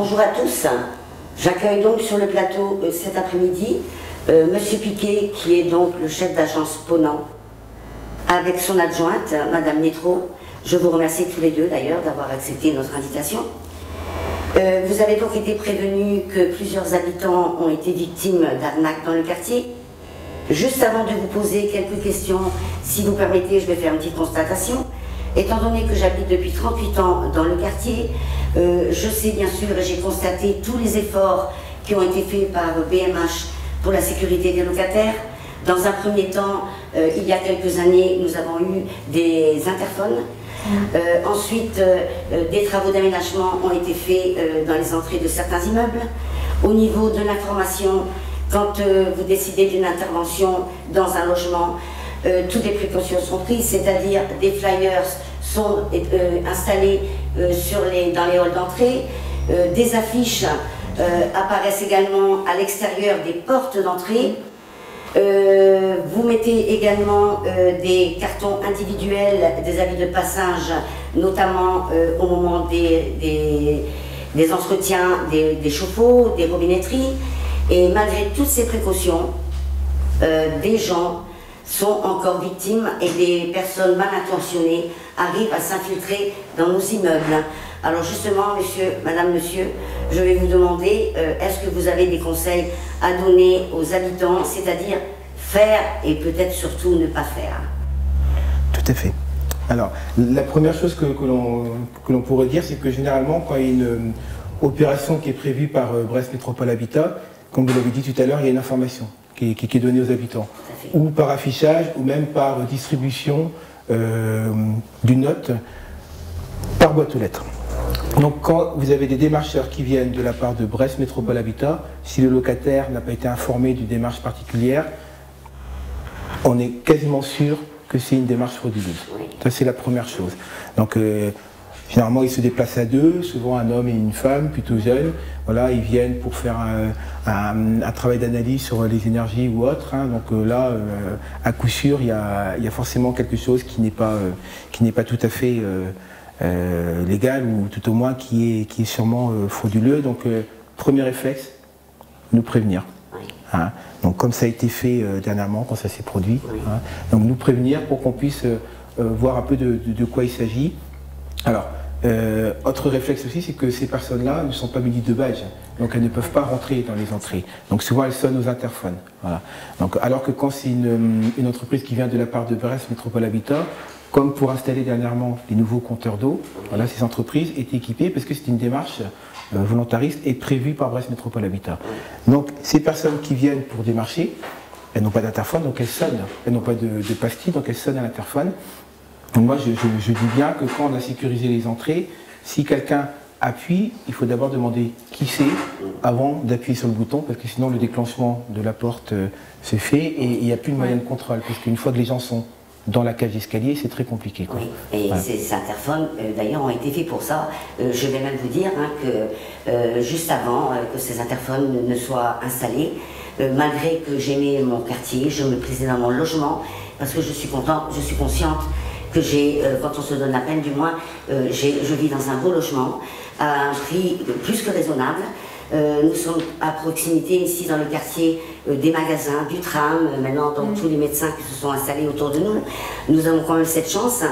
Bonjour à tous. J'accueille donc sur le plateau cet après-midi Monsieur Piquet, qui est donc le chef d'agence Ponant, avec son adjointe, Madame Netro. Je vous remercie tous les deux d'ailleurs d'avoir accepté notre invitation. Vous avez donc été prévenus que plusieurs habitants ont été victimes d'arnaques dans le quartier. Juste avant de vous poser quelques questions, si vous permettez, je vais faire une petite constatation. Étant donné que j'habite depuis 38 ans dans le quartier, je sais bien sûr et j'ai constaté tous les efforts qui ont été faits par BMH pour la sécurité des locataires. Dans un premier temps, il y a quelques années, nous avons eu des interphones. Ensuite, des travaux d'aménagement ont été faits dans les entrées de certains immeubles. Au niveau de l'information, quand vous décidez d'une intervention dans un logement, toutes les précautions sont prises, c'est-à-dire des flyers sont installés dans les halls d'entrée, des affiches apparaissent également à l'extérieur des portes d'entrée. Vous mettez également des cartons individuels, des avis de passage, notamment au moment des entretiens des chauffe-eau, des robinetteries. Et malgré toutes ces précautions, des gens sont encore victimes et des personnes mal intentionnées arrivent à s'infiltrer dans nos immeubles. Alors justement, monsieur, je vais vous demander, est-ce que vous avez des conseils à donner aux habitants, c'est-à-dire faire et peut-être surtout ne pas faire? Tout à fait. Alors, la première chose que l'on pourrait dire, c'est que généralement, quand il y a une opération qui est prévue par Brest Métropole Habitat, comme vous l'avez dit tout à l'heure, il y a une information qui est donnée aux habitants, ou par affichage, ou même par distribution d'une note par boîte aux lettres. Donc quand vous avez des démarcheurs qui viennent de la part de Brest Métropole Habitat, si le locataire n'a pas été informé d'une démarche particulière, on est quasiment sûr que c'est une démarche frauduleuse. Ça, c'est la première chose. Donc généralement, ils se déplacent à deux, souvent un homme et une femme, plutôt jeunes. Voilà, ils viennent pour faire un travail d'analyse sur les énergies ou autre. Hein. Donc là, à coup sûr, il y a forcément quelque chose qui n'est pas tout à fait légal, ou tout au moins qui est sûrement frauduleux. Donc premier réflexe, nous prévenir. Hein. Donc comme ça a été fait dernièrement quand ça s'est produit. Hein. Donc nous prévenir pour qu'on puisse voir un peu de quoi il s'agit. Alors, autre réflexe aussi, c'est que ces personnes-là ne sont pas munies de badge, donc elles ne peuvent pas rentrer dans les entrées. Donc souvent elles sonnent aux interphones. Voilà. Donc, alors que quand c'est une entreprise qui vient de la part de Brest Métropole Habitat, comme pour installer dernièrement les nouveaux compteurs d'eau, voilà, ces entreprises étaient équipées parce que c'est une démarche volontariste et prévue par Brest Métropole Habitat. Donc ces personnes qui viennent pour démarcher, elles n'ont pas d'interphone, donc elles sonnent. Elles n'ont pas de pastille, donc elles sonnent à l'interphone. Donc moi, je dis bien que quand on a sécurisé les entrées, si quelqu'un appuie, il faut d'abord demander qui c'est avant d'appuyer sur le bouton, parce que sinon le déclenchement de la porte se fait et il n'y a plus de moyen de contrôle, parce qu'une fois que les gens sont dans la cage d'escalier, c'est très compliqué. Quoi. Oui, et voilà. Ces interphones, d'ailleurs, ont été faits pour ça. Je vais même vous dire hein, que juste avant que ces interphones ne soient installés, malgré que j'aimais mon quartier, je me plaisais dans mon logement, parce que je suis consciente que j'ai, quand on se donne la peine du moins, je vis dans un beau logement, à un prix plus que raisonnable. Nous sommes à proximité ici dans le quartier des magasins, du tram, maintenant donc tous les médecins qui se sont installés autour de nous. Nous avons quand même cette chance.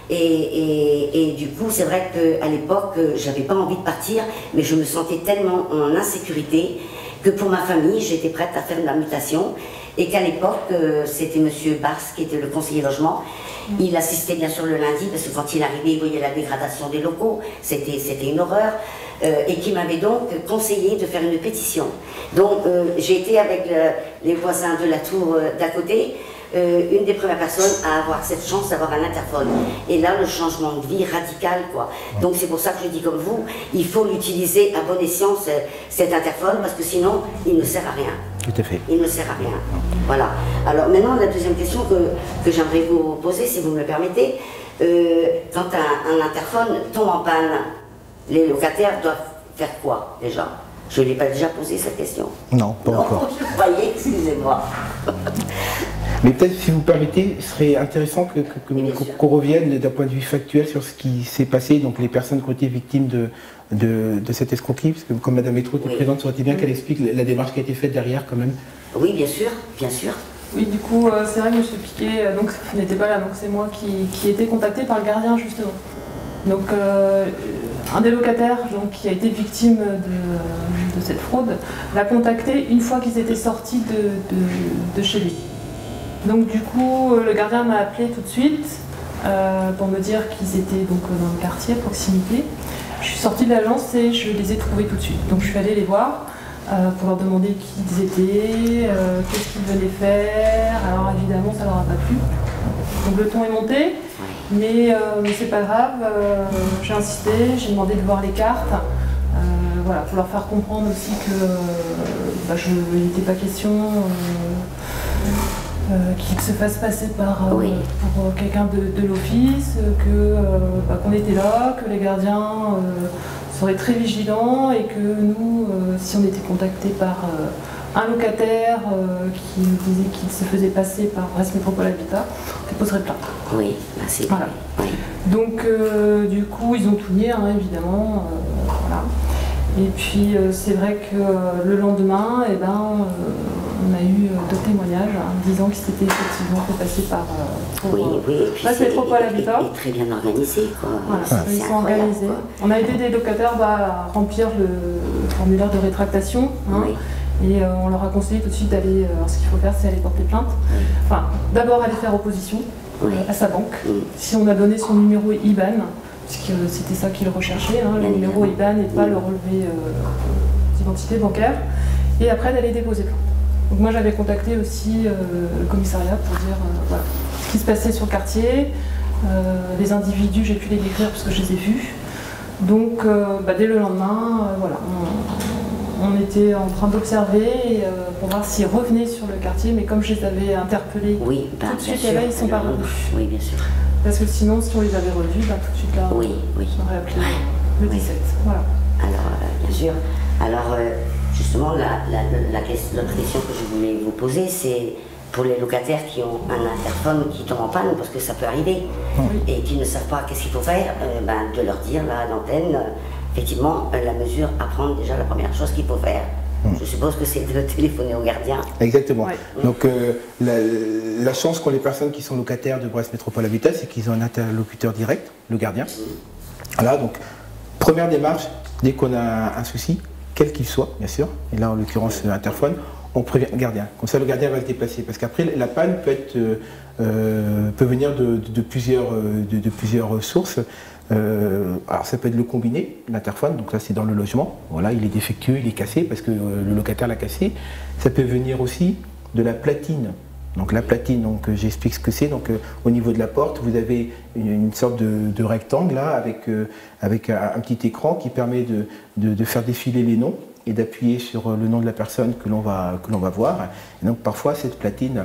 Et du coup, c'est vrai qu'à l'époque, j'avais pas envie de partir, mais je me sentais tellement en insécurité que pour ma famille, j'étais prête à faire de la mutation. Et qu'à l'époque, c'était monsieur Bars qui était le conseiller logement. Il assistait bien sûr le lundi, parce que quand il arrivait, il voyait la dégradation des locaux. C'était une horreur. Et qui m'avait donc conseillé de faire une pétition. Donc j'ai été avec les voisins de la tour d'à côté, une des premières personnes à avoir cette chance d'avoir un interphone. Et là, le changement de vie radical, quoi. Donc c'est pour ça que je dis comme vous, il faut l'utiliser à bon escient, cet interphone, parce que sinon, il ne sert à rien. Tout à fait. Il ne sert à rien. Voilà. Alors maintenant, la deuxième question que j'aimerais vous poser, si vous me le permettez, quand un interphone tombe en panne, les locataires doivent faire quoi déjà? Je ne l'ai pas déjà posé cette question. Non, pas encore. Vous voyez, excusez-moi. Mais peut-être, si vous permettez, ce serait intéressant qu'on revienne d'un point de vue factuel sur ce qui s'est passé, donc les personnes qui ont été victimes de cette escroquerie, parce que comme Madame Métro était présente, ça aurait été bien qu'elle explique la démarche qui a été faite derrière quand même. Oui, bien sûr, bien sûr. Oui, du coup, c'est vrai que M. Piquet n'était pas là, donc c'est moi qui ai été contactée par le gardien, justement. Donc, un des locataires qui a été victime de cette fraude l'a contacté une fois qu'ils étaient sortis de chez lui. Donc, du coup, le gardien m'a appelé tout de suite pour me dire qu'ils étaient donc dans le quartier, à proximité. Je suis sortie de l'agence et je les ai trouvés tout de suite. Donc, je suis allée les voir. Pour leur demander qui ils étaient, qu'est-ce qu'ils venaient faire. Alors évidemment, ça leur a pas plu. Donc le ton est monté, mais c'est pas grave. J'ai insisté, j'ai demandé de voir les cartes, voilà, pour leur faire comprendre aussi que il n'était pas question qu'ils se fassent passer pour quelqu'un de l'office, qu'on était là, que les gardiens seraient très vigilants et que nous, si on était contacté par un locataire qui nous disait qu'il se faisait passer par Brest Métropole Habitat, on déposerait plainte. Oui, merci. Voilà. Oui. Donc, du coup, ils ont tout nié, hein, évidemment. Voilà. Et puis, c'est vrai que le lendemain, on a eu deux témoignages disant qu'ils s'étaient effectivement fait passer par Brest Métropole Habitat. Et très bien organisé, quoi. Voilà, ils sont organisés. On a aidé des locataires à remplir le formulaire de rétractation. Hein, et on leur a conseillé tout de suite d'aller, ce qu'il faut faire, c'est aller porter plainte. Enfin, d'abord aller faire opposition à sa banque. Si on a donné son numéro IBAN, puisque c'était ça qu'ils recherchaient, hein, le numéro IBAN et pas le relevé d'identité bancaire, et après d'aller déposer plainte. Donc moi j'avais contacté aussi le commissariat pour dire voilà, ce qui se passait sur le quartier, les individus, j'ai pu les décrire parce que je les ai vus. Donc dès le lendemain, voilà, on était en train d'observer pour voir s'ils revenaient sur le quartier, mais comme je les avais interpellés tout de suite, et là ils ne sont pas revenus. Oui, bien sûr. Parce que sinon, si on les avait revus, tout de suite là, on aurait appelé le 17. Voilà. Alors, bien sûr. Alors, justement, l'autre question que je voulais vous poser, c'est pour les locataires qui ont un interphone qui tombe en panne, parce que ça peut arriver, et qui ne savent pas qu'est-ce qu'il faut faire, de leur dire là, à l'antenne, effectivement, la mesure à prendre, déjà la première chose qu'il faut faire. Je suppose que c'est de téléphoner au gardien. Exactement. Ouais. Donc la chance qu'ont les personnes qui sont locataires de Brest Métropole Habitat, c'est qu'ils ont un interlocuteur direct, le gardien. Voilà, donc première démarche, dès qu'on a un souci, quel qu'il soit, bien sûr, et là en l'occurrence interphone, on prévient le gardien. Comme ça le gardien va se déplacer. Parce qu'après la panne peut venir de plusieurs sources. Alors ça peut être le combiné, l'interphone, donc là c'est dans le logement, voilà, il est défectueux, il est cassé parce que le locataire l'a cassé. Ça peut venir aussi de la platine. Donc la platine, donc j'explique ce que c'est. Donc au niveau de la porte, vous avez une sorte de rectangle là avec un petit écran qui permet de faire défiler les noms et d'appuyer sur le nom de la personne que l'on va voir. Et donc parfois cette platine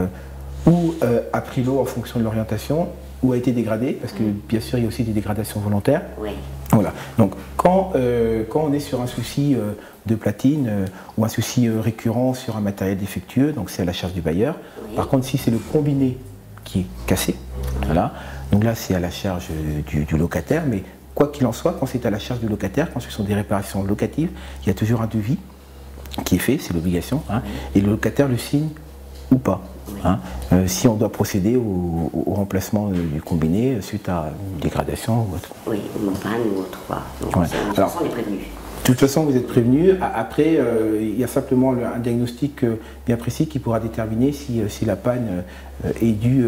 a pris l'eau en fonction de l'orientation, ou a été dégradée, parce que bien sûr il y a aussi des dégradations volontaires. Oui. Voilà. Donc quand on est sur un souci de platine ou un souci récurrent sur un matériel défectueux, donc c'est à la charge du bailleur. Oui. Par contre, si c'est le combiné qui est cassé, voilà, donc là c'est à la charge du locataire, mais quoi qu'il en soit, quand c'est à la charge du locataire, quand ce sont des réparations locatives, il y a toujours un devis qui est fait, c'est l'obligation, hein, et le locataire le signe ou pas. Hein, si on doit procéder au remplacement du combiné suite à une dégradation ou autre. Oui, ou une panne ou autre. Donc, ouais. De toute façon, on est prévenu. De toute façon, vous êtes prévenu. Après, il y a simplement un diagnostic bien précis qui pourra déterminer si la panne est due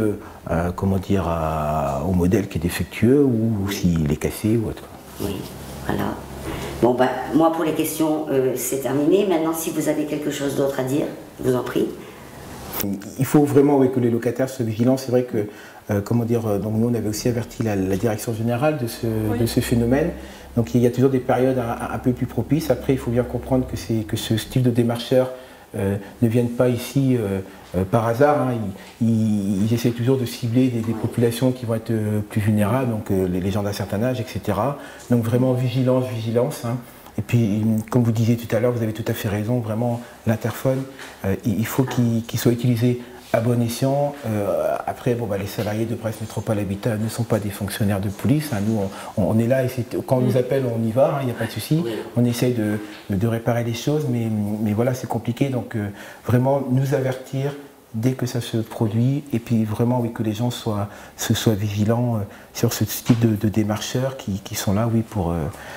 au modèle qui est défectueux ou s'il est cassé ou autre. Oui, voilà. Bon, moi, pour les questions, c'est terminé. Maintenant, si vous avez quelque chose d'autre à dire, je vous en prie. Il faut vraiment que les locataires soient vigilants. C'est vrai que, donc nous on avait aussi averti la direction générale de ce phénomène. Donc il y a toujours des périodes un peu plus propices. Après, il faut bien comprendre que ce style de démarcheurs ne viennent pas ici par hasard. Hein. Ils essaient toujours de cibler des populations qui vont être plus vulnérables, donc les gens d'un certain âge, etc. Donc vraiment vigilance. Hein. Et puis, comme vous disiez tout à l'heure, vous avez tout à fait raison, vraiment, l'interphone, il faut qu'il soit utilisé à bon escient. Après, bon, bah, les salariés de Brest Métropole Habitat ne sont pas des fonctionnaires de police. Hein. Nous, on est là et quand on nous appelle, on y va, il n'y a pas de souci. Oui. On essaye de réparer les choses, mais voilà, c'est compliqué. Donc, vraiment, nous avertir dès que ça se produit, et puis vraiment, oui, que les gens soient vigilants sur ce type de démarcheurs qui sont là, oui, pour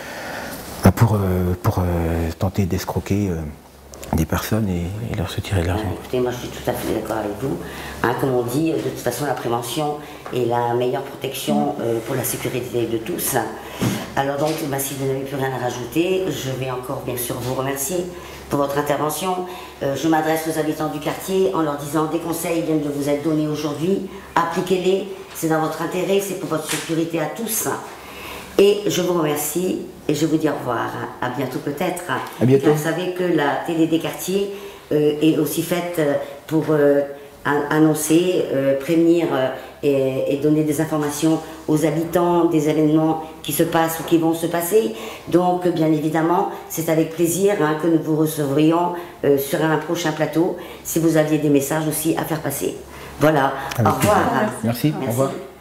tenter d'escroquer des personnes et leur se tirer de l'argent. Écoutez, moi je suis tout à fait d'accord avec vous. Hein, comme on dit, de toute façon la prévention est la meilleure protection pour la sécurité de tous. Alors donc, si vous n'avez plus rien à rajouter, je vais encore bien sûr vous remercier pour votre intervention. Je m'adresse aux habitants du quartier en leur disant des conseils viennent de vous être donnés aujourd'hui, appliquez-les, c'est dans votre intérêt, c'est pour votre sécurité à tous. Et je vous remercie et je vous dis au revoir. À bientôt peut-être. À bientôt. Vous savez que la télé des quartiers est aussi faite pour annoncer, prévenir et donner des informations aux habitants des événements qui se passent ou qui vont se passer. Donc bien évidemment, c'est avec plaisir que nous vous recevrions sur un prochain plateau si vous aviez des messages aussi à faire passer. Voilà, au revoir. Merci. Au revoir.